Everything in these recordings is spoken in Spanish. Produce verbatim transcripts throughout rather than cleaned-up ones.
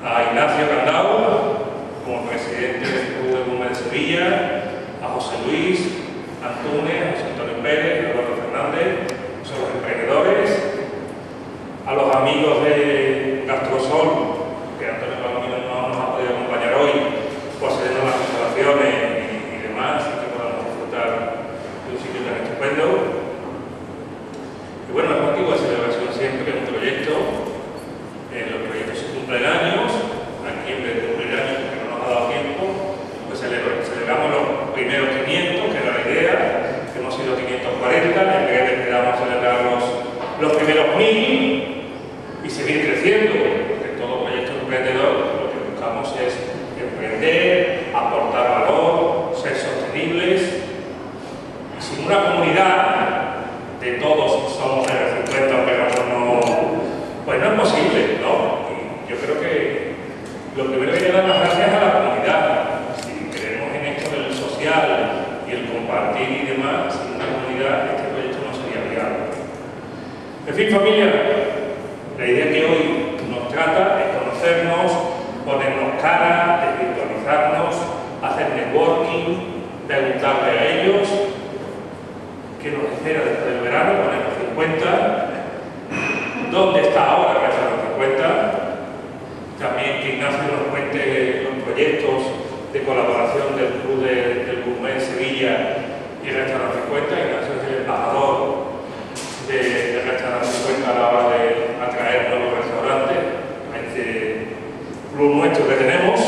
a Ignacio Candau como presidente del Club de Gurmé de Sevilla, a José Luis Antúnez, a José Antonio Pérez, a Eduardo Fernández, son los emprendedores, a los amigos de Gastrosol, que Antonio Palomino no nos ha podido acompañar hoy, por hacernos las instalaciones y, y demás, y que podamos disfrutar de un sitio tan estupendo. Y bueno, el motivo de celebración siempre es un proyecto, eh, los proyectos se cumplen años, aquí en vez de cumplir años porque no nos ha dado tiempo, pues celebra, celebramos los primeros quinientos, que era la idea, que hemos sido quinientos cuarenta, en breve esperamos celebrar los, los primeros mil y seguir creciendo, porque todo proyecto emprendedor lo que buscamos es emprender, aportar valor, ser sostenibles, y sin una comunidad de todos somos R cincuenta, pero no, pues no es posible, ¿no? Y yo creo que lo primero que hay que dar las gracias a la comunidad. Si creemos en esto del social y el compartir y demás, sin una comunidad este proyecto no sería viable. En fin, familia, la idea que hoy nos trata es conocernos, ponernos cara, desvirtualizarnos, hacer networking, preguntarle a ellos qué nos espera después del verano con el cincuenta, dónde está ahora el cincuenta, también que Ignacio nos cuente los proyectos de colaboración del Club de, del Gurmé en Sevilla y el Restaurante cincuenta. Ignacio es el embajador de, del Restaurante cincuenta a la hora de atraer nuevos restaurantes a este club nuestro que tenemos.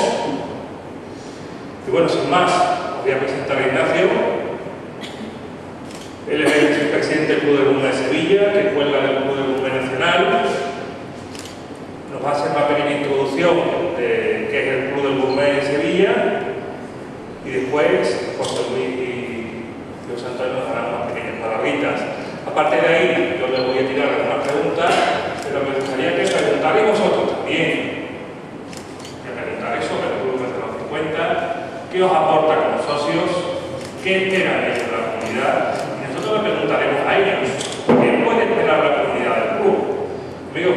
Y bueno, sin más, os voy a presentar a Ignacio. Él es el presidente del Club de Gurmé de Sevilla, que cuelga del Club de Gurmé Nacional. Nos va a hacer una pequeña introducción de qué es el Club del Gurmé de Sevilla y después José Luis y José Antonio nos harán unas pequeñas palabritas. Aparte de ahí, yo les voy a tirar algunas preguntas, pero me gustaría que preguntarais vosotros también. Que preguntarais sobre el Club de cincuenta, qué os aporta como socios, qué esperan ellos de la comunidad. Nosotros le preguntaremos a ellos qué puede esperar la comunidad del club. Amigo.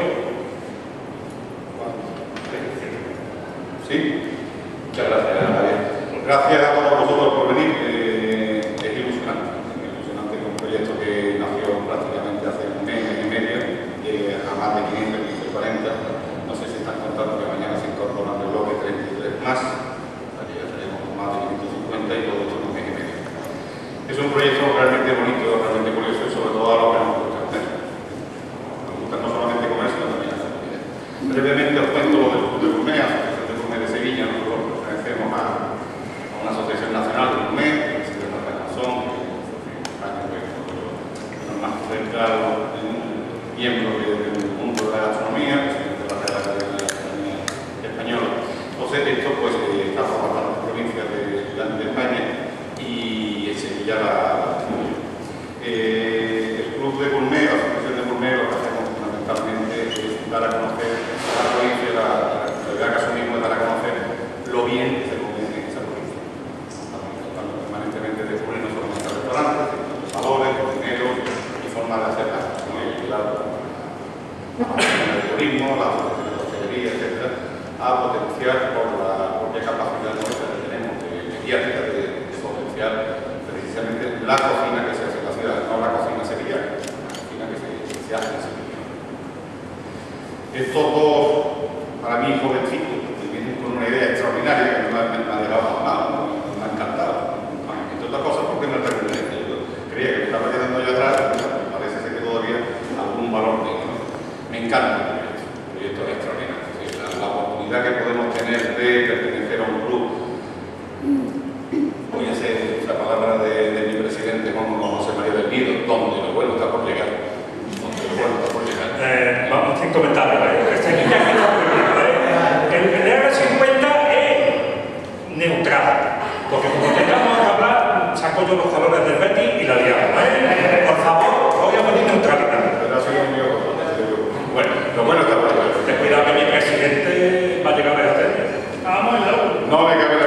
Sí, muchas gracias, Javier. Gracias a todos vosotros por venir. Eh, es ilusionante, es ilusionante un proyecto que nació prácticamente hace un mes, mes y medio, eh, a más de quinientos, quinientos cuarenta. No sé si están contando que mañana se incorporan el bloque treinta y tres más, para que ya tenemos más de quinientos cincuenta y todo esto en un mes y medio. Es un proyecto realmente bonito, realmente curioso y sobre todo a lo que nos gusta comer. Nos gusta no solamente comer, sino también hacer comida. Brevemente os cuento lo del Club de Gurmé, Asociación de Gurmé de Sevilla. Nosotros pertenecemos a, a una asociación nacional de Gurmé, que existe en la Canzón, que en España pues, nos más cercano miembro del mundo de la gastronomía, que es de la Real de la Gastronomía Española. Entonces, esto pues está por bastantes provincias de, de España y en Sevilla la, la eh, el Club de Gurmé, la Asociación de Gurmé, lo que hacemos fundamentalmente es dar a conocer a la provincia, la, la realidad que asumimos es dar a conocer lo bien que se come en esa provincia. Estamos tratando permanentemente de descubrir no solamente restaurantes, sino los valores, cocineros y formas de hacer las cosas, ayudar al turismo, la asociación de hostelería, etcétera, a potenciar por la propia capacidad nuestra que tenemos de mediática de, de potenciar precisamente la cocina que se hace en la ciudad, no la cocina sevillana, la cocina que se, que se hace en Sevilla. Es todo, para mí, jovencito, que viene con una idea extraordinaria que me ha, me ha dejado mal, me ha encantado. Entre otras cosas porque me recuerda. Yo creía que me estaba quedando yo atrás, pero me parece ser que todavía algún valor tengo, ¿no? Me encanta el proyecto, el proyecto es extraordinario. La, la oportunidad que podemos tener de pertenecer a un club. Voy a hacer esa palabra de, de mi presidente Juan José María del Nido, donde lo bueno está por llegar. Donde lo bueno está por llegar. Eh, vamos sin comentarios, ¿eh? Este niño aquí no ¿eh? El, el R cincuenta es neutral, porque como tengamos que hablar, saco yo los colores del Betis y la liamos, ¿eh? Por favor, voy a pedir neutralidad. Pero ha sido un lío. Bueno, lo bueno está por llegar. Ten cuidado que mi presidente va a llegar a la tele. Vamos, no. No me cabe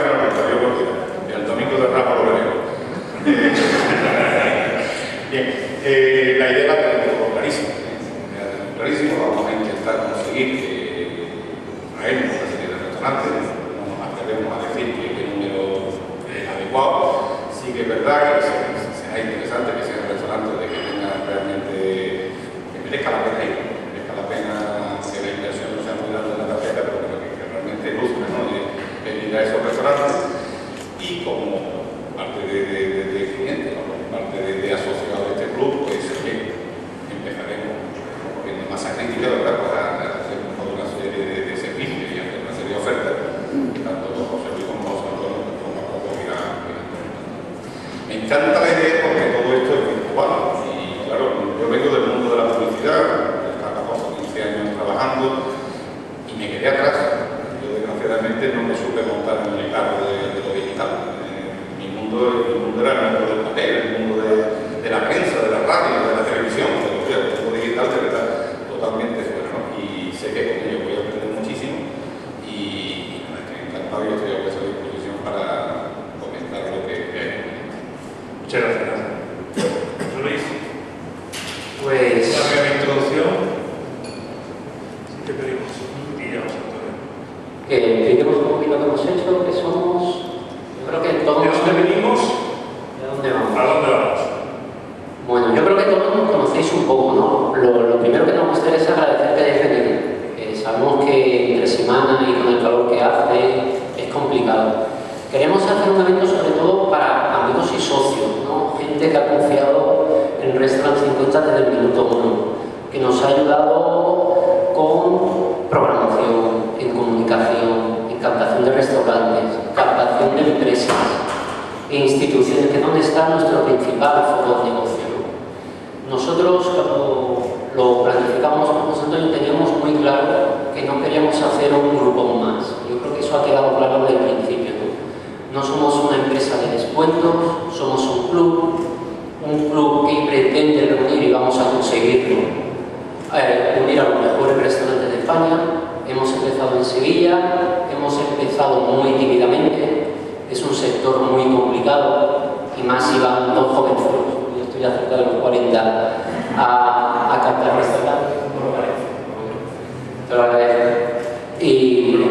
impresionante, no nos atrevemos a decir que el número es adecuado. Sí que es verdad que será interesante que sean restaurantes de que tengan realmente, que merezca la pena ir, que merezca la pena que la inversión no sea muy grande en la tarjeta, pero que, que realmente luzca, ¿no? de, de ir a esos restaurantes. Y como parte de, de, de, de clientes, ¿no? Como parte de, de asociados de este club, pues eh, empezaremos poniendo masa crítica, ¿verdad? Para hacer una serie de, de servicios y hacer una serie de ofertas, tanto José Luis como José Antonio, como Marco irán. Me encanta la idea porque todo esto es virtual y claro, yo vengo del mundo de la publicidad, estaba quince años trabajando y me quedé atrás. Yo desgraciadamente no me supe montar en el carro de, de lo digital. Eh, mi, mundo, mi mundo era el mundo del papel, el mundo de, de la prensa, de la radio, de la televisión, de lo que el mundo digital de verdad totalmente fuera, ¿no? Y sé que con ello voy a aprender muchísimo y, y nada, que encantado y estoy a vuestra disposición para comentar lo que es. Muchas gracias. José Luis. Pues... Una breve introducción. Sí, te pedimos. Y ya vamos a Antonio. Que expliquemos un poquito lo que hemos hecho, que somos... Yo creo que todos... ¿De dónde venimos? ¿De dónde vamos? ¿A dónde vamos? Bueno, yo creo que todos nos conocéis un poco, ¿no? Lo, lo primero que nos gustaría es agradecer que hayáis venido. Eh, sabemos que entre semana y con el calor que hace es complicado. Queremos hacer un evento sobre todo para amigos y socios, ¿no? Gente que ha confiado en el Restaurant cincuenta desde el minuto uno, que nos ha ayudado con programación, en comunicación, en captación de restaurantes, captación de empresas e instituciones, que es donde está nuestro principal foco de negocio. Nosotros, cuando lo planificamos con José Antonio, teníamos muy claro que no queríamos hacer un grupo más. Yo creo que eso ha quedado claro desde el principio, ¿no? No somos una empresa de descuentos, somos un club, un club que pretende reunir, y vamos a conseguirlo, eh, unir a los mejores restaurantes de España. Hemos empezado en Sevilla, hemos empezado muy tímidamente, es un sector muy complicado, y más si van dos jovenzuelos, yo estoy ya cerca de los cuarenta, a, a captar restaurantes. Te lo agradezco. Y,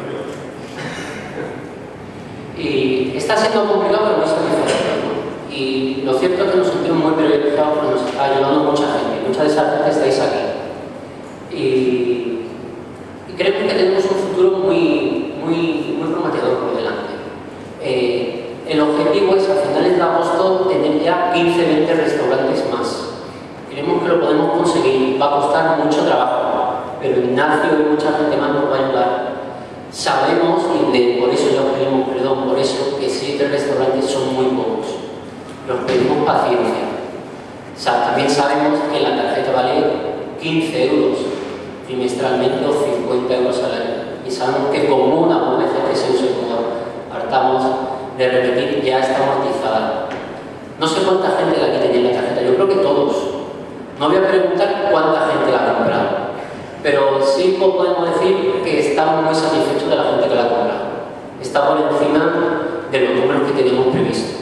y está siendo complicado, pero muy satisfactorio, ¿no? Y lo cierto es que nos sentimos muy privilegiados porque nos está ayudando mucha gente, mucha de esa gente estáis aquí. Y, y creemos que tenemos un futuro muy, muy, muy prometedor por delante. Eh, el objetivo es a finales de agosto tener ya quince a veinte restaurantes más. Creemos que lo podemos conseguir, va a costar mucho trabajo, pero Ignacio y mucha gente más nos va a ayudar. Sabemos, y de, por eso ya os pedimos perdón, por eso que siete restaurantes son muy pocos. Nos pedimos paciencia. O sea, también sabemos que la tarjeta vale quince euros trimestralmente o cincuenta euros al año. Y sabemos que con una o veces que se use, como hartamos de repetir, ya está amortizada. No sé cuánta gente la que tenía la tarjeta, yo creo que todos. No voy a preguntar cuánta gente la ha comprado, pero sí podemos decir que estamos muy satisfechos de la gente que la ha comprado. Está por encima de los números que teníamos previstos.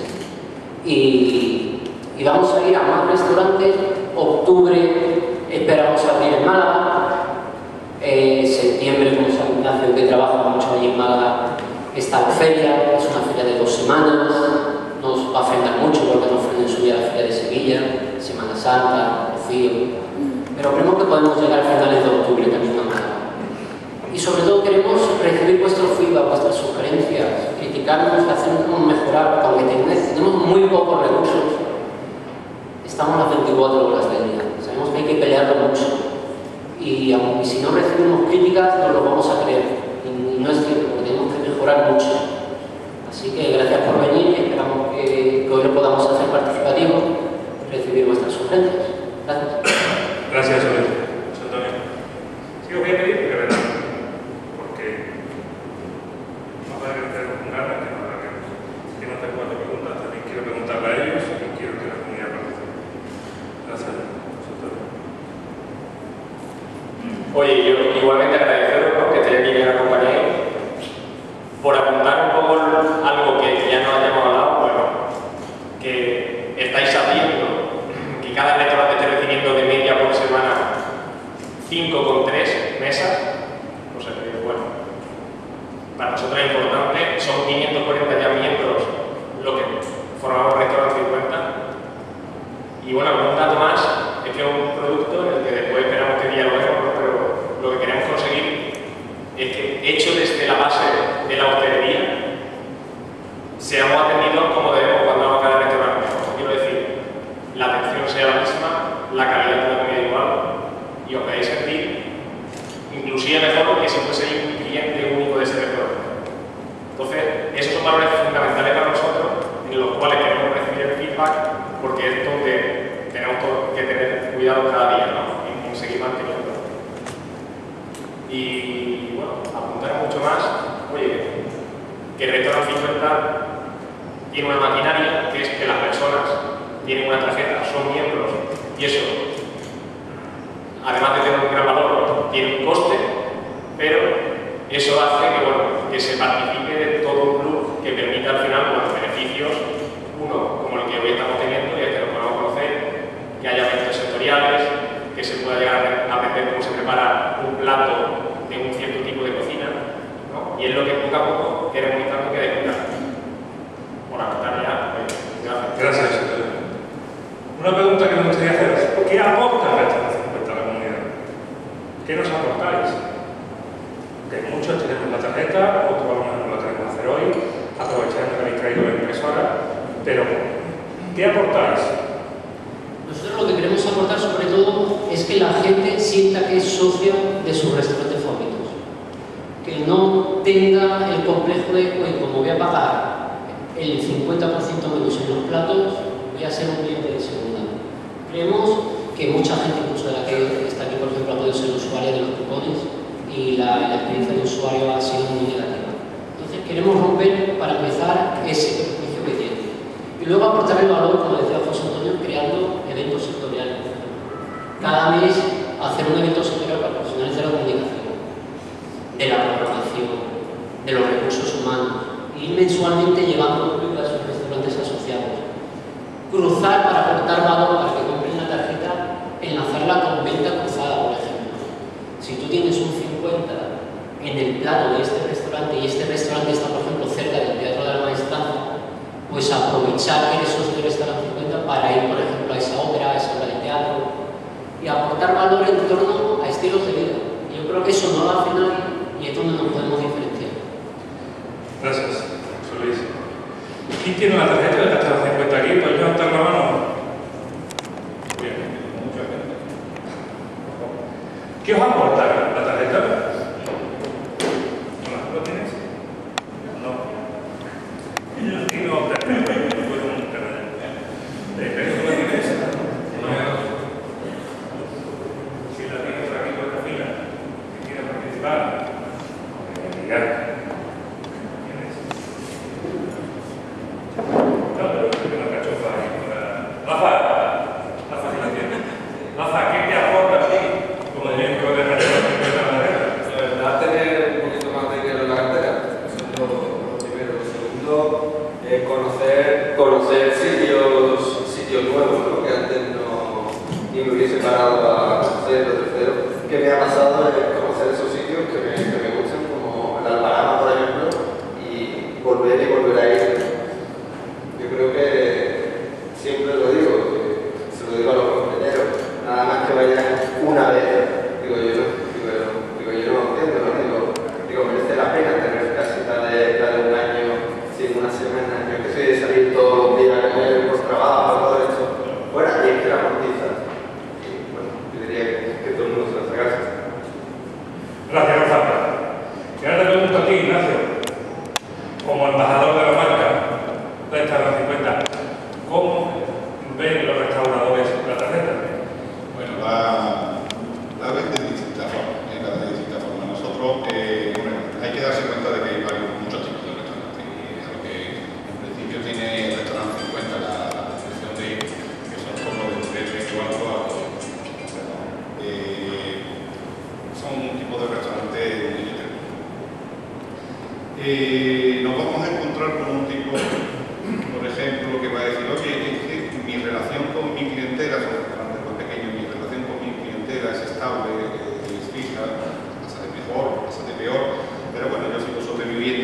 Y, y vamos a ir a más restaurantes. Octubre esperamos abrir en Málaga. Eh, septiembre, como San Ignacio, que trabaja mucho allí en Málaga, está la feria, es una feria de dos semanas. Nos va a frenar mucho porque nos frena en su día la feria de Sevilla, Semana Santa, Rocío. Pero creemos que podemos llegar a finales de octubre también a Málaga. Y sobre todo queremos recibir vuestro feedback, vuestras sugerencias, criticarnos, hacernos mejorar, aunque tenemos muy pocos recursos. Estamos las veinticuatro horas del día, sabemos que hay que pelearlo mucho. Y aunque si no recibimos críticas, no lo vamos a creer. Y no es cierto, porque tenemos que mejorar mucho. Así que gracias por venir y esperamos que, que hoy lo podamos hacer participativo, recibir vuestras sugerencias. Gracias. Gracias, José Antonio. Sí, os voy a pedir que verdad, porque no va a hacer con ganas que nos alarguemos. Quiero hacer cuatro preguntas, también quiero preguntarle a ellos y quiero que la comunidad participe. Gracias, José Antonio. Oye, yo igualmente agradeceros, ¿no?, que estéis aquí bien acompañados, por apuntar un poco algo que ya no hayamos hablado, bueno, que estáis sabiendo que cada restaurante esté recibiendo de media por semana cinco con tres mesas, o sea que bueno, para nosotros es importante, son quinientos cuarenta ya miembros lo que formamos Restaurant cincuenta. Y bueno, un dato más, es que es un producto en el que después esperamos que dialoguemos, ¿no? Pero lo que queremos conseguir es que, hecho desde la base de la hostelería, seamos atendidos como debemos cuando vamos a cada restaurante. Quiero decir, la atención sea la misma, la calidad de la comida igual, y os podéis sentir inclusive mejor que si fuese un cliente único de ese restaurante. Entonces, esos son valores fundamentales para nosotros, en los cuales queremos recibir el feedback, porque es donde tenemos que tener cuidado cada día, ¿no? En, en seguir manteniendo. Y bueno, apuntar mucho más, oye, que el Restaurant cincuenta tiene una maquinaria que es que las personas tienen una tarjeta, son miembros, y eso, además de tener un gran valor, tiene un coste, pero eso hace que, bueno, que se participe de todo un club que permita al final los beneficios, uno como el que hoy estamos teniendo, y el que nos podamos conocer, que haya eventos sectoriales, que se pueda llegar a aprender cómo se prepara un plato de un cierto tipo de cocina, ¿no? Y es lo que poco a poco queremos ir dando que descubrir. Por aportar ya, gracias. Gracias. Una pregunta que me gustaría hacer es, ¿qué aporta el Restaurant cincuenta a la comunidad? ¿Qué nos aportáis? Que muchos tenemos la tarjeta, otros a lo mejor no la tenemos que hacer hoy, aprovechando que habéis traído la impresora, pero ¿qué aportáis? Nosotros lo que queremos aportar sobre todo es que la gente sienta que es socia de sus restaurantes favoritos. Que no tenga el complejo de, oye, como voy a pagar el cincuenta por ciento menos en los platos, voy a ser un cliente de segunda. Creemos que mucha gente, incluso de la que está aquí, por ejemplo, ha podido ser usuaria de los cupones y la, la experiencia de usuario ha sido muy negativa. Entonces queremos romper, para empezar, ese prejuicio que tiene. Y luego aportar el valor, como decía José Antonio, creando eventos sectoriales. Cada mes hacer un evento sectorial para profesionales de la comunicación, de la programación, de los recursos humanos, y ir mensualmente llevando público a sus restaurantes asociados. Cruzar para aportar valor, para que compren la tarjeta, enlazarla con venta cruzada, por ejemplo. Si tú tienes un cincuenta en el plato de este restaurante y este restaurante está, por ejemplo, cerca del Teatro de la Maestranza, pues aprovechar que eres socio del Restaurant cincuenta para ir, por ejemplo, a esa ópera, a esa obra de teatro y aportar valor en torno a estilos de vida. Y yo creo que eso no lo hace nadie y es donde nos podemos diferenciar. Gracias, José Luis. ¿Quién tiene la tarjeta del Restaurant cincuenta aquí? ¿Puedes levantar la mano? Bien, mucha gente. ¿Qué os aporta la tarjeta? ¿Lo tienes? No. Y no, te puedo montar. ¿De qué lo tienes? No. Si la tienes por aquí por esta fila, que quiera participar, ya. Conocer sitios, sitios nuevos, ¿no? Que antes no ni me hubiese parado a conocer. Lo tercero que me ha pasado es conocer esos sitios que me, que me gustan, como el Alparama, por ejemplo, y volver y volver a ir. Yo creo que siempre lo digo, que se lo digo a los compañeros, nada más que vayan una vez, digo yo, digo, digo yo no entiendo, ¿no? Digo, digo, merece la pena tener casita de, de un año, sin una semana. Yo que soy de salir todos los días a comer por trabajo, todo esto, fuera, y es que la amortiza. Y bueno, yo diría que, que todo el mundo se lo sacase. Gracias, Rafa. Y ahora te pregunto a ti, Ignacio, como embajador de la marca Restaurant cincuenta, ¿cómo ven los restauradores la tarjeta? Bueno, la, la ven de distintas formas, ¿eh? La ven de distintas formas. Nosotros, eh, bueno, hay que darse cuenta de que hay varios, muchos tipos de restaurantes. Y lo que en principio tiene el Restaurant cincuenta la, la percepción de que son como de tres cuatro a dos. Eh, son un tipo de restaurante muy determinado. Eh, nos vamos a encontrar con un tipo, por ejemplo, que va a decir, oye, es que mi relación con mi clientela, son restaurantes más pequeños, mi relación con mi clientela es estable, es fija, pasa de mejor, pasa de peor, pero bueno, yo sigo sobreviviendo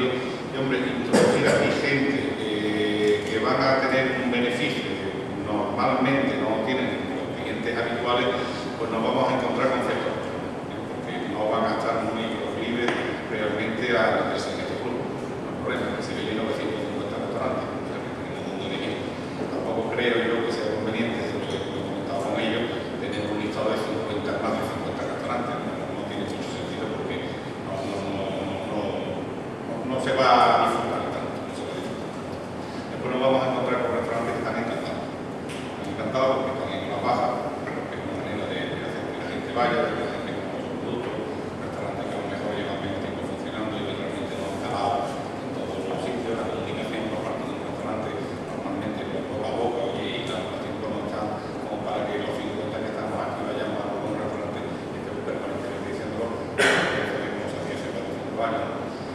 cuando vayan.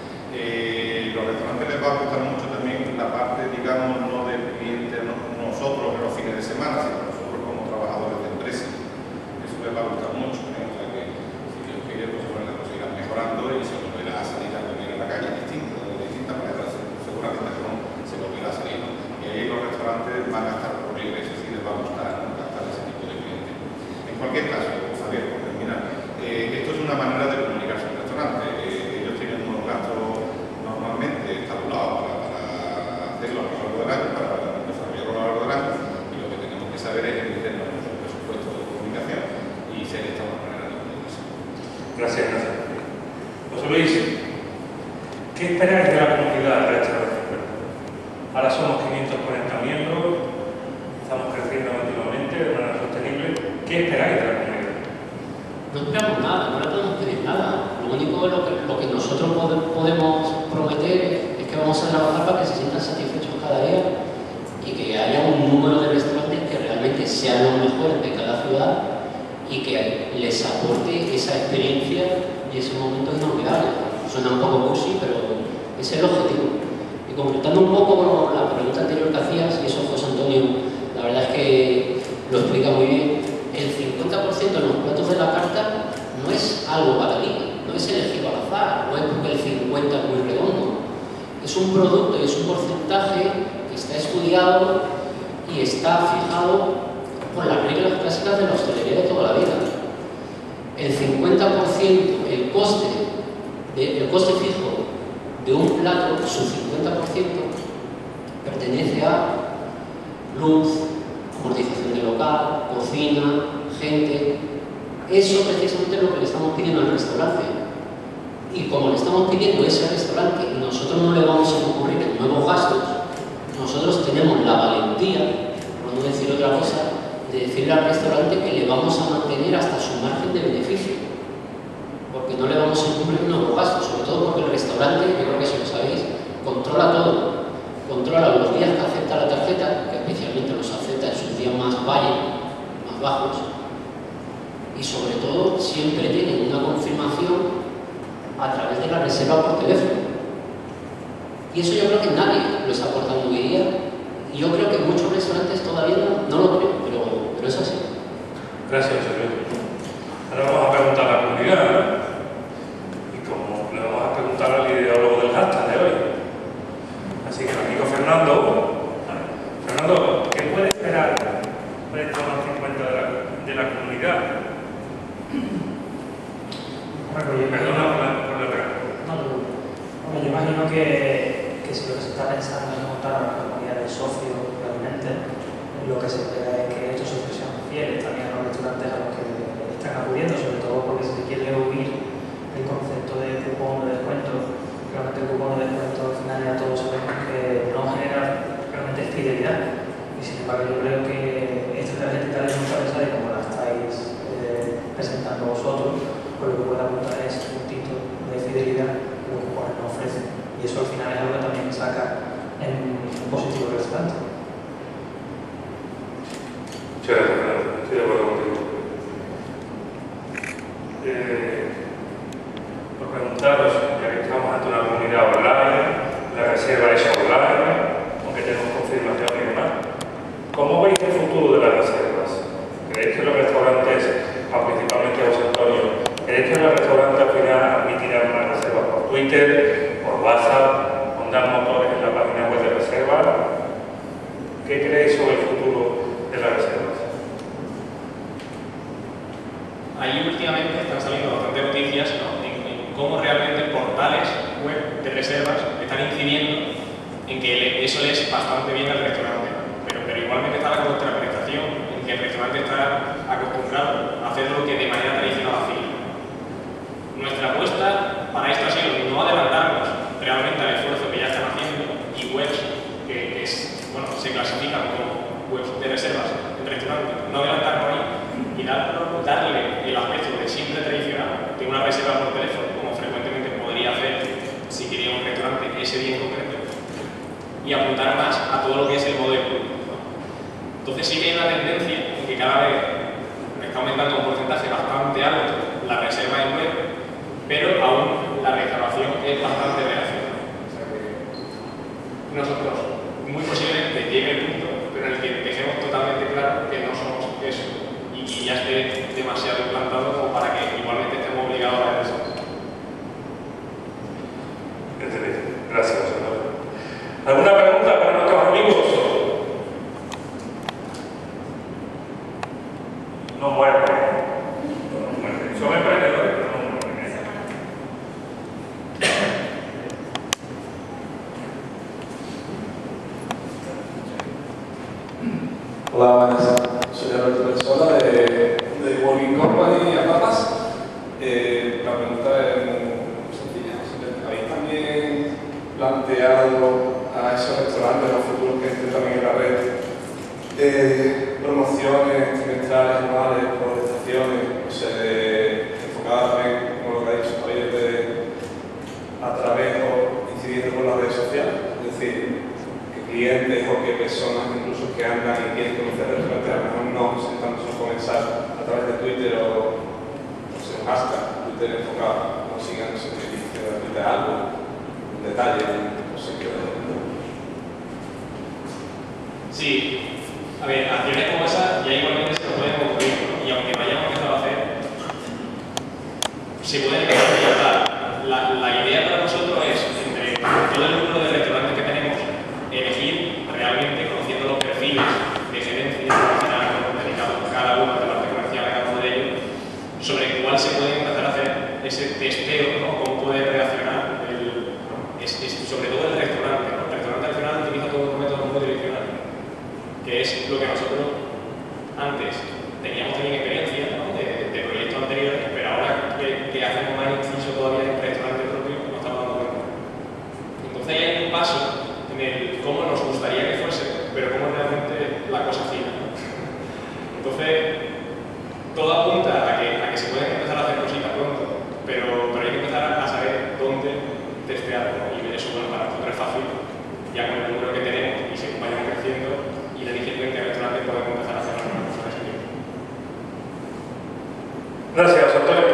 Eh, los restaurantes les va a gustar mucho también la parte, digamos, no del cliente, no, nosotros en los fines de semana, sino nosotros como trabajadores de empresa. Eso les va a gustar mucho, ¿eh? O sea que si Dios quiere, pues bueno, las cosas irán mejorando y se volverá a salir a comer en la calle distinta, de distintas maneras, seguramente que no se volverá a salir, ¿no? Y ahí los restaurantes van a estar por libre, eso sí les va a gustar, ¿no? Gastar ese tipo de clientes. En cualquier caso, Javier, por terminar, eh, esto es una manera de comunicarse en el restaurante. Eh, ellos tienen unos gastos normalmente estabulados para, para hacerlo a lo largo del año, para desarrollarlo a lo largo del año, y lo que tenemos que saber es meternos en nuestro presupuesto de comunicación y ser esta una manera de comunicarse. Gracias, gracias. José Luis, ¿qué esperáis de la comunidad del restaurante? Ahora somos quinientos cuarenta miembros, estamos creciendo continuamente de manera sostenible. ¿Qué esperáis de la comunidad? No esperamos nada, no le podemos pedir nada. Lo único lo que, lo que nosotros podemos prometer es que vamos a trabajar para que se sientan satisfechos cada día y que haya un número de restaurantes que realmente sean los mejores de cada ciudad y que les aporte esa experiencia y ese momento inolvidable. Suena un poco cursi, pero ese es el objetivo. Y completando un poco la pregunta anterior que hacías, y eso José Antonio, la verdad es que lo explica muy bien, el cincuenta por ciento de los platos de la carta no es algo baladí, no es elegido al azar, no es porque el cincuenta es muy redondo. Es un producto y es un porcentaje que está estudiado y está fijado por las reglas clásicas de la hostelería de toda la vida. El cincuenta por ciento, el coste, de, el coste fijo de un plato, su cincuenta por ciento, pertenece a luz, amortización de local, cocina, gente. Eso precisamente es lo que le estamos pidiendo al restaurante. Y como le estamos pidiendo ese restaurante y nosotros no le vamos a ocurrir en nuevos gastos, nosotros tenemos la valentía, por no decir otra cosa, de decirle al restaurante que le vamos a mantener hasta su margen de beneficio. Porque no le vamos a incurrir nuevos gastos, sobre todo porque el restaurante, yo creo que si lo sabéis, controla todo. Controla los días que acepta la tarjeta, que especialmente los acepta en sus días más vayan, más bajos, y sobre todo siempre tienen una confirmación a través de la reserva por teléfono. Y eso yo creo que nadie lo está aportando hoy día, y yo creo que muchos restaurantes todavía no, no lo creen, pero, pero es así. Gracias, José Luis. Ahora vamos a preguntar a la comunidad, ¿no? Y como le vamos a preguntar al ideólogo del hashtag de hoy. Así que el amigo Fernando, Fernando, ¿qué puede esperar por estos cincuenta de la, de la comunidad? Bueno, yo Perdona por la, por la no, no, no. Bueno, yo imagino que, que si lo que se está pensando es montar una comunidad de socios realmente, lo que se espera es que estos socios sean fieles también a los restaurantes a los que están acudiendo, sobre todo porque si se quiere huir el concepto de cupón de descuento. Realmente el cupón de descuento al final ya todos sabemos que no genera realmente fidelidad. Y sin embargo yo creo que esta tarjeta es mucha pesada y como la estáis eh, presentando vosotros, pues lo que puede apuntar es un puntito de fidelidad que los cupones no ofrecen. Y eso al final es algo que también saca en positivo el restaurante. Muchas gracias, Fernando. Estoy de acuerdo contigo. Eh, por preguntaros, ya que estamos ante una comunidad online, la reserva es online, aunque tenemos confirmación y demás, ¿cómo veis el futuro de las reservas? ¿Creéis que los restaurantes, o principalmente José Antonio, creéis que los restaurantes al final admitirán más reservas por Twitter, por WhatsApp, pondrán motores en la página web de reservas? ¿Qué creéis sobre el futuro de las reservas? Ahí últimamente están saliendo bastantes noticias, ¿no?, en, en cómo realmente portales web de reservas están incidiendo en que eso le es bastante bien al restaurante, pero, pero igualmente está la contraprestación, en que el restaurante está acostumbrado a hacerlo que de manera tradicional hacía. Nuestra apuesta para esto ha sido no adelantarnos realmente al esfuerzo que ya están haciendo y webs que, que es, bueno, se clasifican como webs de reservas en restaurantes, no adelantarnos ahí y darlo, darle el aspecto de siempre tradicional de una reserva por teléfono, como frecuentemente podría hacer si quería un restaurante ese día en concreto, y apuntar más a todo lo que es el modelo, ¿no? Entonces sí que hay una tendencia en que cada vez está aumentando un porcentaje bastante alto la reserva en web, pero aún la la restauración es bastante reaccionaria. O sea que nosotros muy posiblemente llegue el punto, pero en el que dejemos totalmente claro que no somos eso y que ya esté demasiado implantado como para que igualmente estemos obligados a eso. Gracias, señor. ¿Alguna pregunta para nuestros amigos? No mueren. No mueren. Son emprendedores, pero no mueren. Hola, buenas. Soy Alberto Personas de, de Working Company a Papas. Eh, la pregunta es muy sencilla. ¿Habéis también planteado a esos restaurantes, a los futuros que estén también en la red, eh, promociones trimestrales, anuales, por estaciones, o sea, de, enfocadas también, como lo que ha dicho Javier, de, a través o incidiendo con las redes sociales? Es decir, que clientes o que personas incluso que andan y quieren conocer restaurantes, a lo mejor no sentándose a comenzar a través de Twitter o, no sé, un hashtag, Twitter enfocado, o sigan, no sé, de algo, un detalle, no sé qué. Sí, a ver, acciones como esa ya igualmente se nos pueden ocurrir, ¿no? Y aunque no hayamos empezado a hacer, se pueden empezar. La, la idea para nosotros es, entre todo el número de restaurantes que tenemos, elegir realmente, conociendo los perfiles de gerencia profesional dedicados a cada uno de la parte comercial, a cada uno de ellos, sobre cuál se puede empezar a hacer ese testeo, ¿no? Cómo puede reaccionar, el, es, es, sobre todo el restaurante, ¿no? El restaurante al final utiliza todo un método muy tradicional, que es lo que nosotros antes teníamos también experiencia, ¿no? de, de proyectos anteriores, pero ahora que, que hacemos más inciso todavía en el restaurante propio, nos estamos dando cuenta. Entonces hay un paso en el cómo nos gustaría que fuese, pero cómo realmente la cosa gira, ¿no? Entonces, todo apunta a que, a que se pueden empezar a hacer cositas pronto, pero, pero hay que empezar a saber dónde testear, ¿no? Y eso, bueno, para nosotros es fácil, ya con el número que tenemos y según vayamos creciendo, ir eligiendo en qué restaurante podemos empezar a hacer alguna cosa de ese tipo. Gracias, Antonio.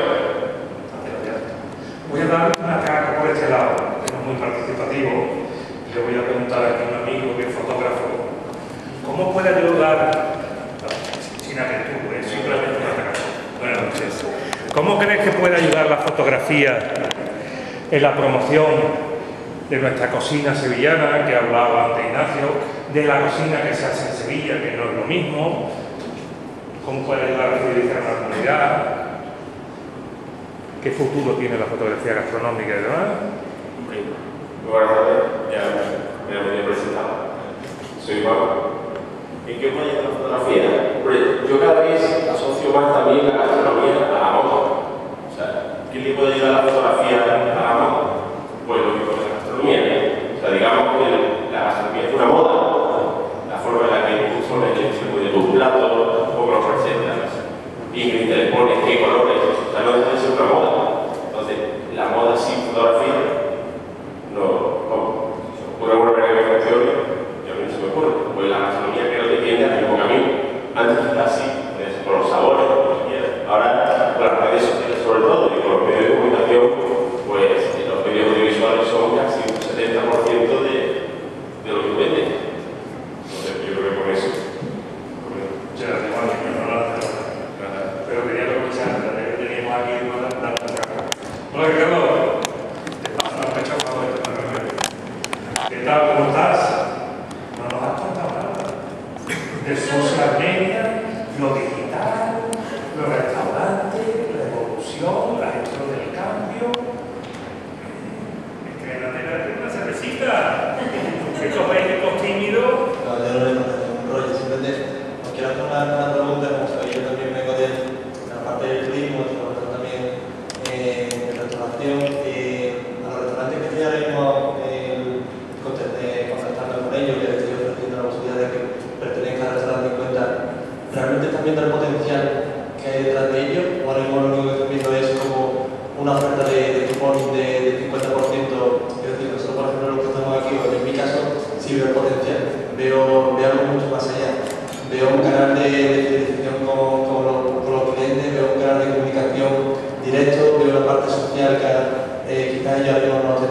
Voy a dar una caca por este lado, que no es muy participativo, y le voy a preguntar a un amigo que es fotógrafo, ¿cómo puede ayudar, sin que tú, es simplemente una caca? Buenas noches. ¿Cómo crees que puede ayudar la fotografía en la promoción de nuestra cocina sevillana, que hablaba antes Ignacio, de la cocina que se hace en Sevilla, que no es lo mismo? ¿Cómo puede ayudar a fidelizar a la comunidad? ¿Qué futuro tiene la fotografía gastronómica y demás? Buenas tardes, ya me he venido presentado. Soy Pablo. ¿En qué puede ayudar la fotografía? Yo cada vez asocio más también la gastronomía a la moda. O sea, ¿qué le puede ayudar la fotografía a la moda? Pues lo mismo que la gastronomía. O sea, digamos que la gastronomía es una moda. La forma en la que incluso le distribuye tus platos, cómo los recetas, y te le pones qué colores. O sea, no deja de ser una moda. Entonces, la moda sin fotografía, no, no. Se ocurre una manera que funcione, y a mí no se me ocurre. Pues la gastronomía creo que tiende al mismo camino. Antes quizás sí, por los sabores, por lo que quieras. Ahora, con las redes sociales sobre todo, y con los medios de comunicación, pues los medios audiovisuales son casi un setenta por ciento de, de lo que venden. Entonces, yo creo que con eso. Muchas gracias, Juan. Pero quería aprovechar que teníamos aquí una data. Hola, Ricardo. Te paso la fecha cuando estés en la reunión. ¿Qué tal? ¿Cómo estás? No nos has contado nada. De social media, lo digital, los restaurantes, la evolución, la gestión del cambio. Es que en la tela de una cervecita. Estos médicos tímidos. No, yo no le contesto un rollo, simplemente os quiero hacer una, una pregunta, como sabéis, yo también vengo de la parte del turismo, trabajo también eh, en restauración. Eh, a los restaurantes que estoy ahora mismo eh, contactando con ellos, que les estoy ofreciendo la posibilidad de que pertenezcan al restaurante en cuenta, ¿realmente están viendo el potencial que hay detrás de ellos? O ahora mismo lo único que están viendo es como una oferta de, de cupón de, de cincuenta por ciento? Es decir, nosotros, por ejemplo, los que estamos aquí, o en mi caso, si veo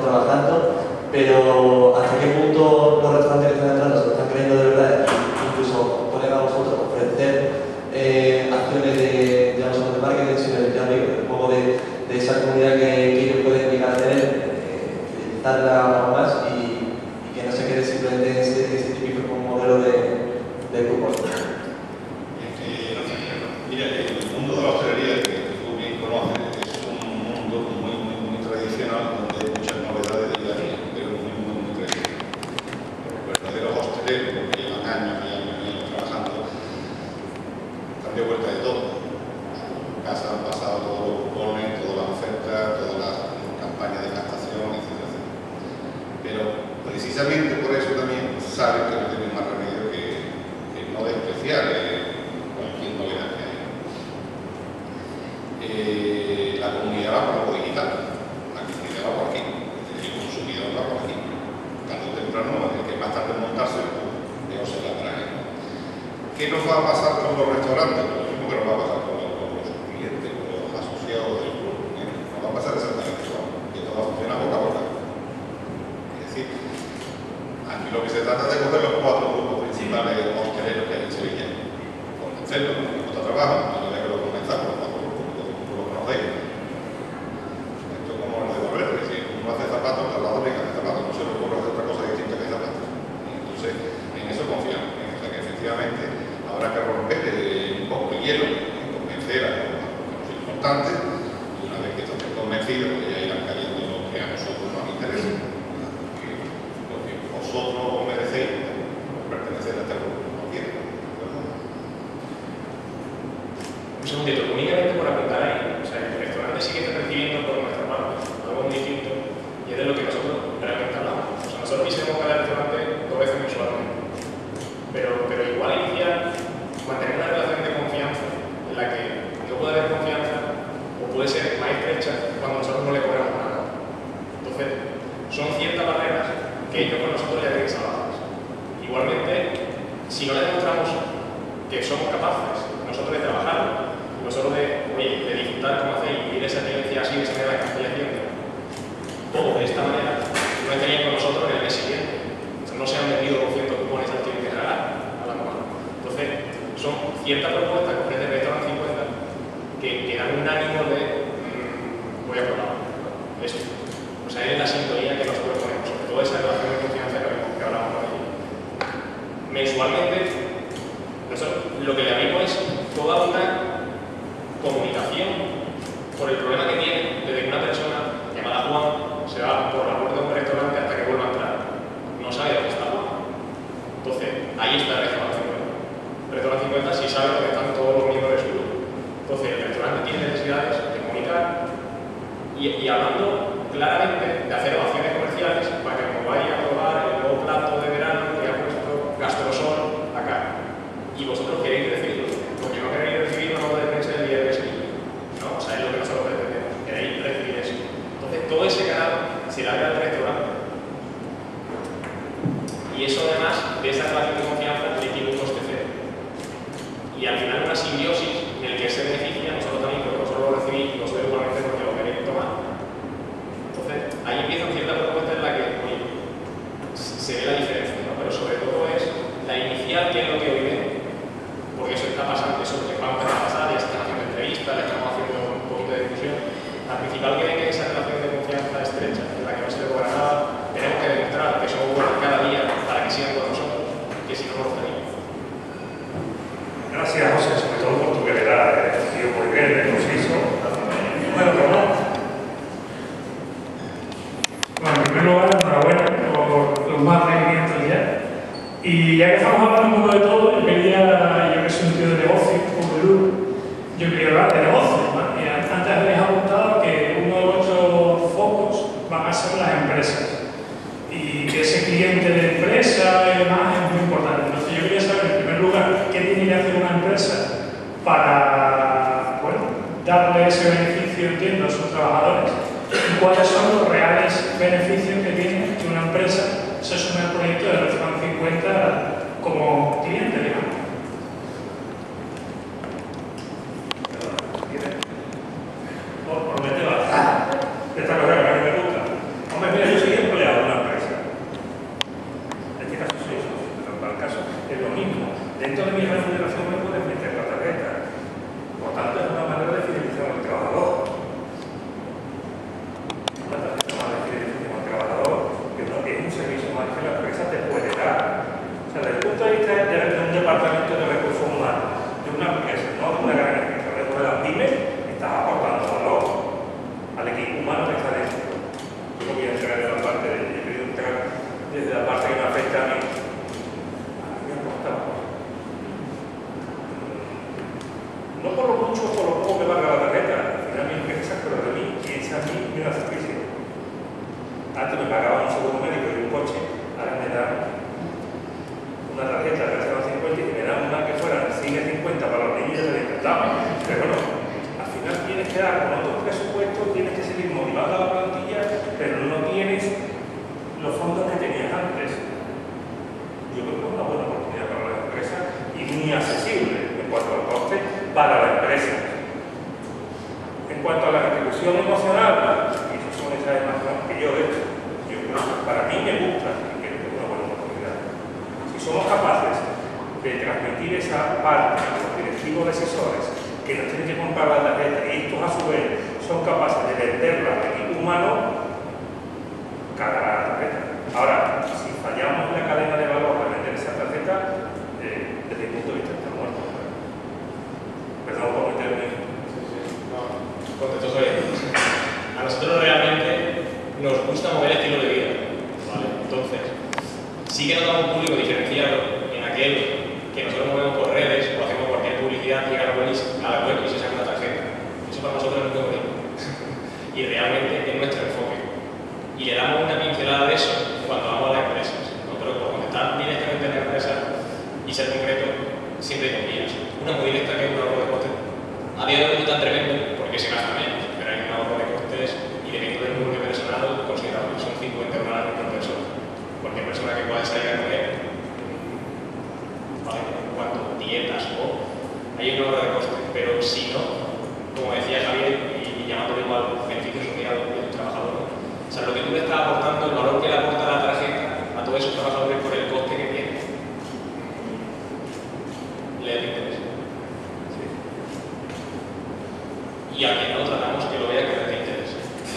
trabajando, pero hasta qué punto los restaurantes que están entrando se lo están creyendo de verdad, incluso ponen a vosotros ofrecer eh, acciones de, ya no solo de marketing, sino de, ya digo, un poco de, de esa comunidad que, que ellos pueden llegar a tener, eh, fidelizarla aún más y, y que no se quede simplemente ese, ese típico modelo de, de grupos. Mira, el mundo de la hostelería, que tú bien conoces, es un mundo muy, muy, muy tradicional, donde hay muchas novedades de día a día, pero muy, muy, muy tradicional. Los verdaderos hosteleros, que llevan años y años y años trabajando, están de vuelta de todo. En casa han pasado todos los cupones, todas las ofertas, todas las campañas de captación, etcétera, etcétera. Pero precisamente por eso también saben que no tienen más remedio que, que no despreciar eh, cualquier novedad que haya. Eh, la comunidad va por lo digital, la comunidad va por aquí, el consumidor va por aquí. Tarde o temprano, el que más tarde en montarse, pues, se la trae. ¿Qué nos va a pasar con los restaurantes? Lo mismo que nos va a pasar con los, con los clientes, con los asociados del club. ¿eh? Nos va a pasar exactamente igual, que todo va a funcionar boca a boca. Es decir, aquí lo que se trata es de coger los cuatro grupos principales hosteleros que hay en Sevilla, convencerlos, que no está trabajo, a la vez que lo comenzamos, los cuatro grupos, lo conocéis. Esto es como el de Barber, que si uno hace zapatos, al lado venga de zapatos, no se le ocurre hacer otra cosa distinta que zapatos. Entonces, en eso confiamos, ¿eh? O sea que efectivamente habrá que romper eh, un poco el hielo, ¿eh? Convencer a los, a los importantes, y una vez que estén convencidos, pues ya irán cayendo lo que a nosotros nos interesa. Lo que vosotros merecéis pertenecer a este grupo, no quieren. Un segundito, únicamente por apuntar ahí, o sea, el restaurante sí que está recibiendo por nuestra parte algo muy distinto y es de lo que nosotros realmente hablamos. O sea, nosotros quisiéramos cada restaurante dos veces mensualmente, pero, pero igual iniciar, mantener una relación de confianza en la que no puede haber confianza o puede ser más estrecha cuando nosotros no le cobramos nada. Entonces, son ciertas barreras que ellos con nosotros ya tienen salvadas. Igualmente, si no le demostramos que somos capaces nosotros de trabajar, nosotros de, oye, de disfrutar como hacéis y de esa experiencia así, de esa manera que estáis haciendo, todo de esta manera, no estarían con nosotros en el mes siguiente. O sea, no se han vendido doscientos cupones al tienen que regalar a la mamá. Entonces, son ciertas propuestas que ofrece Restaurant cincuenta que, que dan un ánimo de mmm, voy a probar esto. O sea, es la sintonía que nosotros ponemos, sobre todo esa relación de confianza que, que hablamos por ahí. Mensualmente, nosotros lo que le abrimos es toda una comunicación por el problema que tiene desde que una persona llamada Juan se va por la puerta de un restaurante hasta que vuelva a entrar. No sabe dónde está Juan. Entonces, ahí está el Restaurant cincuenta. El Restaurant cincuenta sí sabe dónde están todos los miembros de su grupo. Entonces, el restaurante tiene necesidades de comunicar y, y hablando claramente de hacer evaluaciones comerciales para que como vaya a probar el nuevo plato de verano que ha puesto Gastrosol acá. Y vosotros queréis recibirlo, porque no queréis recibir una nota de prensa del día de hoy, ¿no? O sea, es lo que nosotros pretendemos, queréis recibir eso. Entonces, todo ese canal se da al restaurante. Y eso además, de esa relación de confianza, le tiene un coste cero. Y al final una simbiosis en el que se beneficia, nosotros también, porque vosotros lo recibís y vosotros igualmente porque lo queréis tomar. Entonces, ahí empiezan ciertas propuestas en la que, oye, se ve la diferencia, ¿no? Pero sobre todo es la inicial, que es lo que hoy ven, porque eso está pasando, eso que va a empezar a pasar, ya se están haciendo entrevistas, le estamos haciendo un poquito de difusión. La principal que ven es esa relación de confianza estrecha, en la que no se le cobra nada, tenemos que demostrar que somos buenos cada día para que sigan con nosotros, que si no, no lo estaríamos. Gracias, José, sobre todo por tu brevedad, eres un tío muy verde, conciso. Bueno, pero no. Bueno, en primer lugar, enhorabuena por los más de quinientos ya. Y ya que estamos hablando un poco de todo, yo quería, yo que soy un tío de negocio, un poco duro, yo quería hablar de negocios, ¿no? Y antes habéis apuntado que uno de vuestros focos van a ser las empresas. Y que ese cliente de empresa y demás es muy importante. Entonces yo quería saber, en primer lugar, qué tiene que hacer una empresa para, bueno, darle ese beneficio, entiendo, a sus trabajadores. Y cuáles son los reales beneficios que tiene que una empresa se sume al proyecto de Restaurant cincuenta como cliente, digamos. ¿Por dónde te vas? Esta cosa que a mí me gusta. Hombre, mira, yo dentro de mi remuneración me puedes meter la tarjeta. Por tanto, es una manera de fidelizar al trabajador. Una tarjeta más de fidelización al trabajador, que no es un servicio más que la empresa te puede dar. O sea, desde el punto de vista de, de un departamento de recursos humanos, de una empresa, no de una gran empresa, de las pymes, estás aportando valor al equipo humano que está dentro. Yo no voy a entrar en la parte de, yo quiero entrar desde la parte que me afecta a mí. A mí me aporta valor. No por lo mucho o por lo poco que valga la tarjeta, al final mi empresa, pero de mí, y esa a mí me da servicio. Antes me pagaba un seguro médico y un coche, ahora me dan una tarjeta de cero cincuenta y me dan una que fuera cien cincuenta para los niños de encantado. Pero bueno, al final tienes que dar con otros presupuestos, tienes que seguir motivando a la plantilla, pero no tienes los fondos que tenías antes. Yo creo que es una buena oportunidad para las empresas y muy accesible en cuanto al coste para la empresa. En cuanto a la retribución emocional, y eso son esas más que yo, de hecho, yo creo que para mí me gusta y creo que es una buena oportunidad. Si somos capaces de transmitir esa parte a los directivos decisores que nos tienen que comprar la tarjeta y estos a su vez son capaces de venderla al equipo humano, cagará la tarjeta. Ahora, si fallamos en la cadena de valor de vender esa tarjeta, eh, desde mi punto de vista está muerto. Perdón por meterme. Contesto soy. A nosotros realmente nos gusta mover estilo de vida, ¿vale? Entonces, sí que notamos un público diferenciado en aquel que nosotros movemos por redes o hacemos cualquier publicidad, llega a la web y, a la web y se saca una tarjeta. Eso para nosotros es muy bonito. Y realmente es nuestro enfoque. Y le damos una pincelada de eso cuando vamos a las empresas, ¿no? Pero por contestar directamente en la empresa y ser concreto, siempre hay dos vías. Una muy directa que es un ahorro de costes. A día de hoy no tan tremendo porque se gasta menos, pero hay un ahorro de costes y dependiendo del número de personal considerable, son cincuenta euros por persona. Cualquier persona que pueda salir a comer, ¿vale? En cuanto a dietas o hay un ahorro de costes, pero si no, como decía Javier, y, y llamándolo igual beneficio social del trabajador, o sea, lo que tú le estás aportando, el valor que le aporta la tarjeta a todos esos trabajadores por el coste que tiene, le da interés. Y a quien no tratamos que lo vea que le dé interés.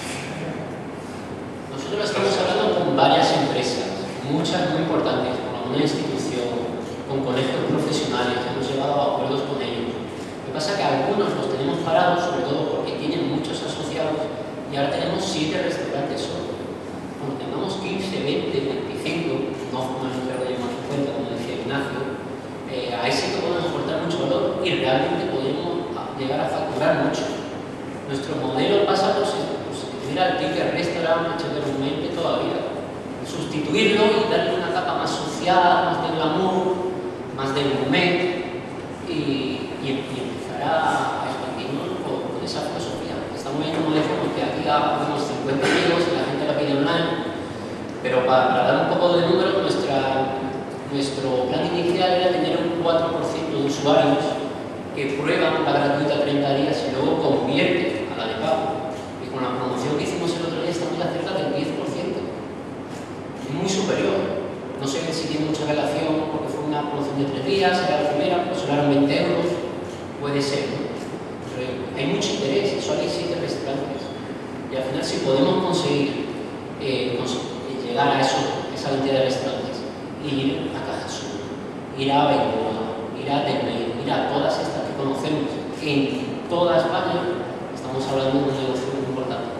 Nosotros estamos hablando con varias empresas, muchas muy importantes, con una institución, con colegios profesionales, hemos llegado a acuerdos con ellos. Lo que pasa es que algunos los tenemos parados, sobre todo porque tienen muchos asociados, y ahora tenemos siete restaurantes solo. Cuando tengamos quince, veinte, veinticinco, no más número de más en cuenta, como decía Ignacio, eh, ahí sí que podemos aportar mucho valor y realmente podemos llegar a facturar mucho. Nuestro modelo pasa por sustituir al ticket restaurant, anteriormente todavía, sustituirlo y darle una capa más social, más de glamour, más de gourmet y, y, y empezar a expandirnos con, con esa filosofía. Estamos viendo un modelo porque aquí tenemos cincuenta amigos y la gente la pide online, pero para, para dar un poco de número, nuestra, nuestro plan inicial era tener un cuatro por ciento de usuarios que prueban la gratuita treinta días y luego convierten a la de pago. Y con la promoción que hicimos el otro día estamos ya cerca del diez por ciento. Es muy superior. No sé si tiene mucha relación porque fue una promoción de tres días, era la primera, pues eran veinte euros. Puede ser, ¿no? Pero hay mucho interés, solo hay siete restaurantes. Y al final si podemos conseguir eh, cons llegar a eso, esa cantidad de restaurantes, ir a Caja Sur, ir a Bengoa, ir a Denver, ir a todas estas que conocemos en toda España, estamos hablando de un negocio muy importante.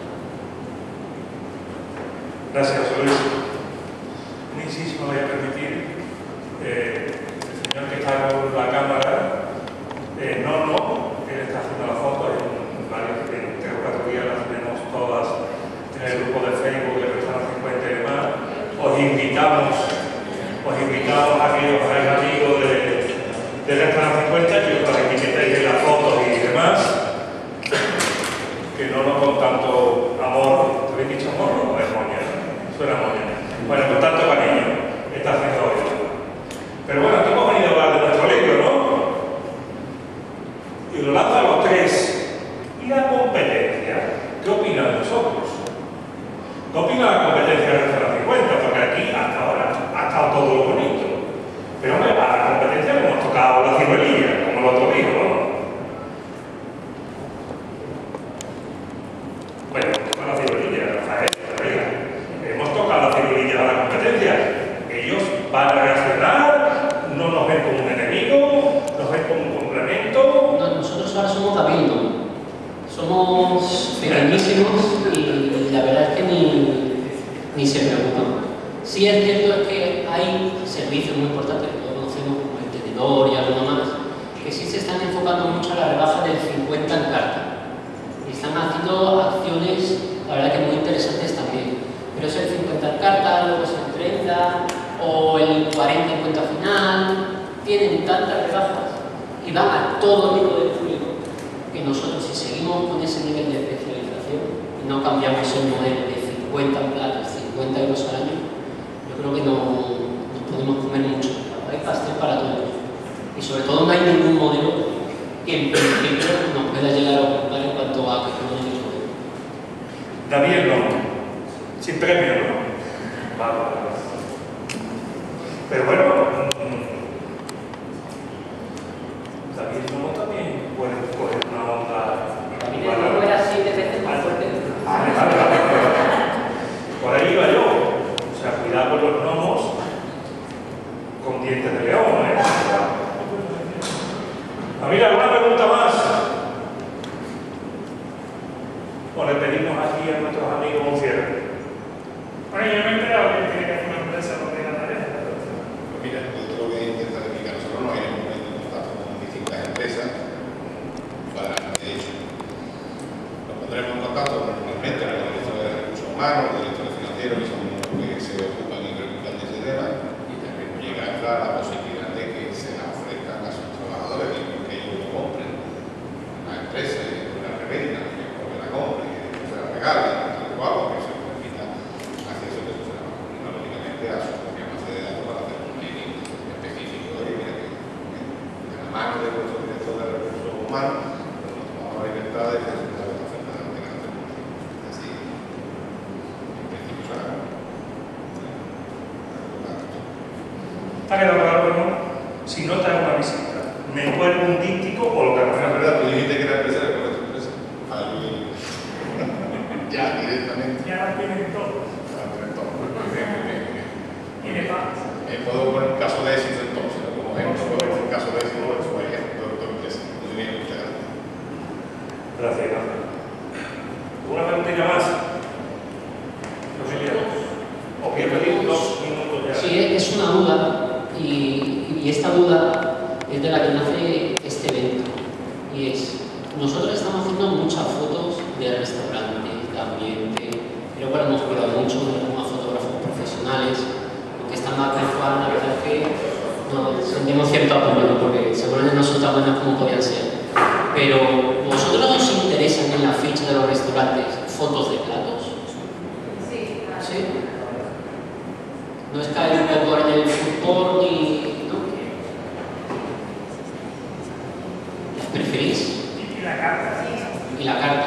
Gracias, Luis. Luis, si me voy a permitir, eh, el señor que está con la cámara, eh, no, no, él está haciendo la foto, en varios, en tres o cuatro días las tenemos todas en el grupo de Facebook de Restaurante cincuenta y demás. Os invitamos, os invitamos a que os hagáis amigos de de Restaurante cincuenta, que os las etiquetéis en las fotos y demás, que no lo con tanto amor. ¿Te habéis dicho amor o es moña? Suena moña. Bueno, con tanto cariño está haciendo hoy. Pero bueno, aquí hemos venido a hablar de nuestro libro, ¿no? Y lo lanzo a los tres. ¿Y la competencia? ¿Qué opinan de nosotros? ¿Qué opina la competencia de Restaurante cincuenta? Porque aquí hasta ahora ha estado todo lo bonito. Pero hombre, a la competencia le hemos tocado Sí es cierto que hay servicios muy importantes, que todos conocemos como el tenedor y alguno más, que sí se están enfocando mucho a la rebaja del cincuenta en carta. Y están haciendo acciones, la verdad que muy interesantes también. Pero es el cincuenta en carta, luego es el treinta, o el cuarenta en cuenta final. Tienen tantas rebajas y van a todo tipo de público que nosotros, si seguimos con ese nivel de especialización y no cambiamos el modelo de cincuenta platos, cincuenta euros al año, yo creo que no nos podemos comer mucho. Hay pastel para todo el mundo. Y sobre todo no hay ningún modelo que en principio nos pueda llegar a ocupar en cuanto a que no hay modelo. David no, sin premio, ¿no? Vale. Pero bueno, David no también puede coger una onda. David no fuera siete veces más fuerte. Vale, vale, vale. Por ahí iba yo. O sea, cuidado con los gnomos con dientes de león, ¿eh? Amiga, ¿alguna pregunta más? O le pedimos aquí a nuestros amigos un cierre. Bueno, yo me he enterado que tiene que hacer una empresa porque la tarea. Pues mira, yo lo voy a intentar explicar. Nosotros nos iremos poniendo en contacto con distintas empresas para, de hecho, nos pondremos en contacto normalmente con los directores de recursos humanos, los directores financieros, que son los que se ocupan y preocupan de ese tema, y también llega a entrar la posibilidad de que se la ofrezcan a sus trabajadores y que ellos lo compren a la empresa y que la revenda, que la compren, que se la regalen, tal cual, o que se permita acceso de su trabajo, y no lógicamente a su propia base de datos para hacer un mailing específico. Y mira que de la mano de nuestro director de recursos humanos, pues nos tomamos la libertad de que se pueda hacer nada de carácter público. Así, en principio, se haga. ¿Te ha quedado claro, no? Si no te hago una visita, me cuelgo un díptico o lo que La hagas. verdad, tú dijiste que era empresario, ¿cuál es tu empresa? Ya, directamente. Ya la tienen todos. Ah, tienen todo. Muy bien, muy bien, muy bien. Y de paz. Eh, puedo poner un caso de éxito entonces, ¿no? Como ejemplo, puedo poner un caso de éxito de su ejemplo de tu empresa. Muy bien, muchas gracias. Gracias, gracias. ¿Alguna preguntilla más? Rogelio. Os voy a pedir dos minutos ya. Sí, es una duda, y, y esta duda es de la que nace este evento. Y es, nosotros estamos haciendo muchas fotos de restaurantes, de ambiente, pero bueno, hemos cuidado mucho de algunos fotógrafos profesionales, porque estando aquí en Juan, la verdad es que nos sentimos cierto apoyo, ¿no? Porque seguramente no son tan buenas como podían ser. Pero, ¿vosotros os interesan en la ficha de los restaurantes fotos de platos? Sí, claro. ¿Sí? No es caer un poco en el fútbol ni... ¿no? ¿Las preferís? Y la carta. Y la carta.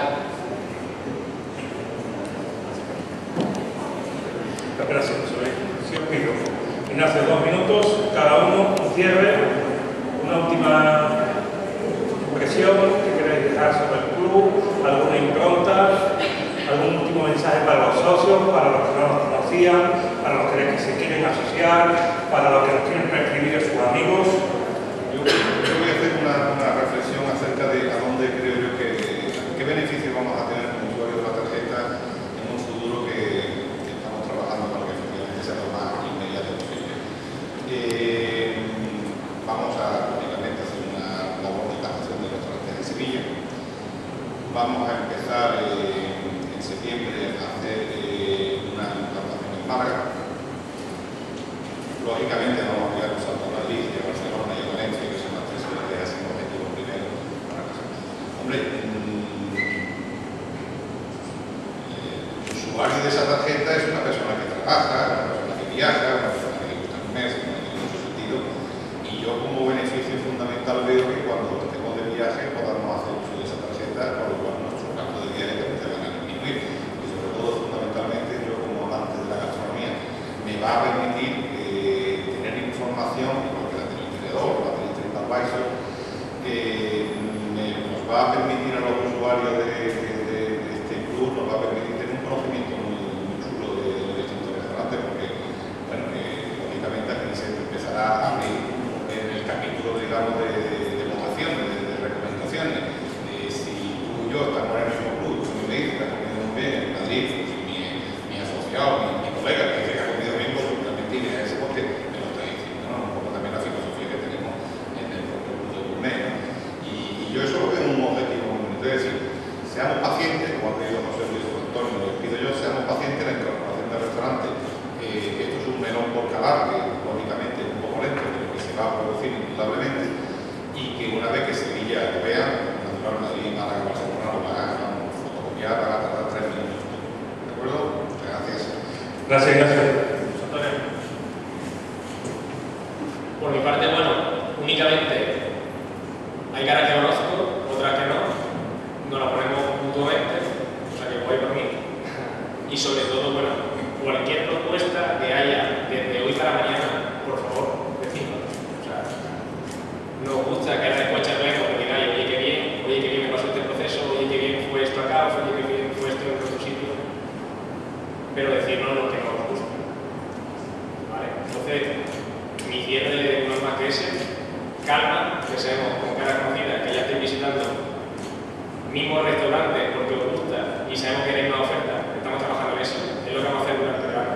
Espera, si os pido. Ignacio, dos minutos, cada uno, un cierre, una última impresión que queráis dejar sobre el club, alguna impronta, algún último mensaje para los socios, para los que no nos conocían, para los que se quieren asociar, para los que nos quieren prescribir a sus amigos. Yo, yo voy a hacer una, una reflexión acerca de a dónde creo yo que, qué beneficios vamos a tener como usuarios de la tarjeta en un futuro que, que estamos trabajando para que efectivamente sea lo más inmediato posible. Eh, vamos a, lógicamente, hacer una labor de captación de restaurantes de Sevilla. Vamos a empezar eh, en septiembre a hacer eh, una implantación en Málaga. Lógicamente no vamos a llegar a un salto a Madrid y a Barcelona y a Valencia, que son las tres ciudades que hacen objetivo primero para casa. Hombre, mmm, el usuario de esa tarjeta es una persona que trabaja, una persona que viaja, una persona que le gusta comer, que no tiene mucho sentido. Y yo como beneficio fundamental veo que cuando estemos de viaje podamos hacer uso de esa tarjeta, por lo cual nuestros gastos de viaje también se van a disminuir. Y sobre todo, fundamentalmente, yo como amante de la gastronomía, me va a permitir información, igual que la del tenedor o la del TripAdvisor, que nos va a permitir a los usuarios de, de, de, de este club, nos va a permitir tener un conocimiento muy, muy chulo de, de los distintos restaurantes, porque, bueno, eh, lógicamente aquí se empezará a abrir en el capítulo, digamos, de, de, de votaciones, de, de recomendaciones. Eh, si tú y yo estamos en el mismo club, tú me dices que has comido muy bien en Madrid, pues mi, mi asociado, mi, mi colega, que dice que ha comido bien, pues rodar, que lógicamente es un poco lento, pero que se va a producir indudablemente, y que una vez que Sevilla lo vea, Natural Madrid, Málaga, Barcelona, lo van a fotocopiar, van a tardar tres minutos. ¿De acuerdo? Muchas gracias. Gracias, gracias. Por mi parte, bueno, únicamente hay caras que conozco, otras que no, nos las ponemos mutuamente, o sea que voy por mí. Y sobre todo, bueno, cualquier propuesta que haya desde hoy para mañana, por favor, decidnos. O sea, nos gusta que después charlemos, que digáis, oye, qué bien, oye, qué bien me pasó este proceso, oye, qué bien fue esto acá, oye, qué bien fue esto en otro sitio. Pero decirnos lo que nos gusta. ¿Vale? Entonces, mi cierre no es más que ese. Calma, que seamos con cara conocida, que ya estéis visitando mismos restaurantes porque os gusta y sabemos que tenéis más ofertas. Estamos trabajando en eso. Es lo que vamos a hacer durante el verano.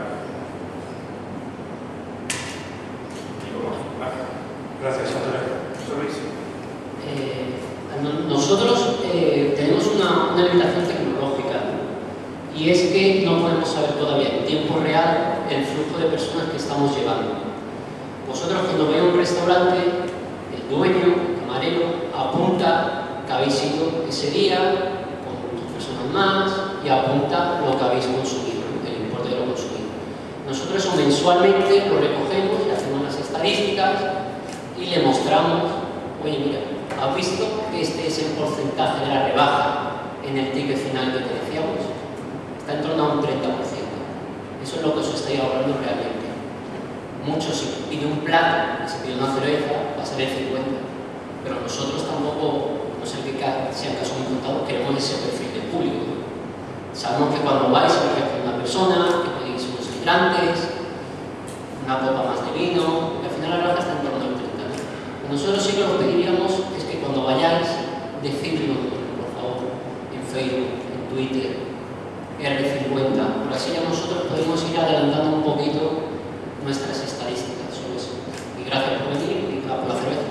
Y como, gracias. Gracias, Antonio. Luis. Eh, nosotros eh, tenemos una, una limitación tecnológica, ¿no? Y es que no podemos saber todavía en tiempo real el flujo de personas que estamos llevando. Vosotros cuando veis un restaurante, el dueño, el camarero, apunta que habéis ido ese día con dos personas más y apunta lo que habéis consumido, el importe de lo consumido. Nosotros eso mensualmente lo recogemos y hacemos las estadísticas y le mostramos, oye mira, ¿has visto que este es el porcentaje de la rebaja en el ticket final que te decíamos? Está en torno a un treinta por ciento. Eso es lo que os estáis ahorrando realmente. Muchos, si pide un plato y se pide una cerveza, va a ser el cincuenta. Pero nosotros tampoco, no sé qué sean casos muy contados, queremos ese perfil de público, ¿no? Sabemos que cuando vais a con una persona, que pedís unos hidrantes, una copa más de vino, que al final la rebaja está en torno al treinta. ¿No? Nosotros sí que os pediríamos es que cuando vayáis, decidlo, por favor, en Facebook, en Twitter, R cincuenta, por así ya nosotros podemos ir adelantando un poquito nuestras estadísticas sobre eso. Y gracias por venir y por la cerveza.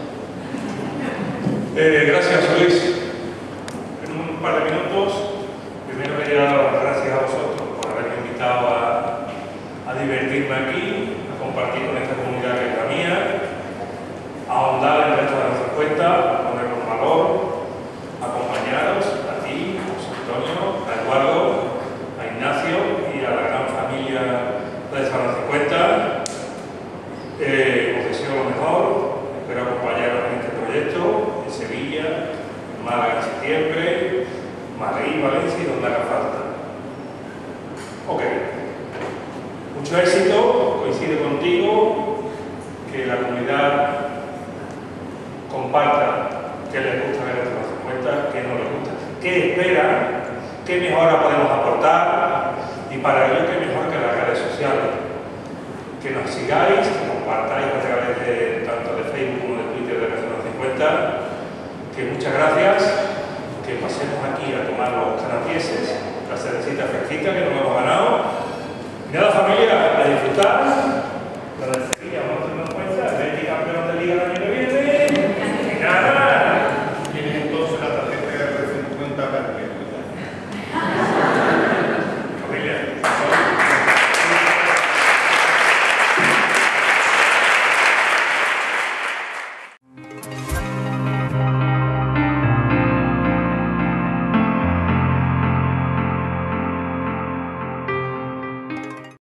Eh, gracias, Luis. En un par de minutos, primero quería dar las gracias a vosotros por haberme invitado a, a divertirme aquí, a compartir con esta comunidad que es la mía, a ahondar en el restaurante cincuenta, a ponerlo en valor, a acompañaros, a ti, a José Antonio, a Eduardo, a Ignacio y a la gran familia de restaurante cincuenta. Eh, os deseo lo mejor, espero acompañaros en este proyecto, en Sevilla, en Málaga en septiembre, Madrid, Valencia y donde haga falta. Ok. Mucho éxito, coincide contigo, que la comunidad comparta qué les gusta ver en los cincuenta, qué no les gusta, qué esperan, qué mejora podemos aportar y para ello qué mejor que las redes sociales. Que nos sigáis, que compartáis a través de tanto de Facebook como de Twitter de Restaurante cincuenta, que muchas gracias, que pasemos aquí a tomar los canapieses, la cervecita fresquita que nos hemos ganado. Y nada, familia, a disfrutar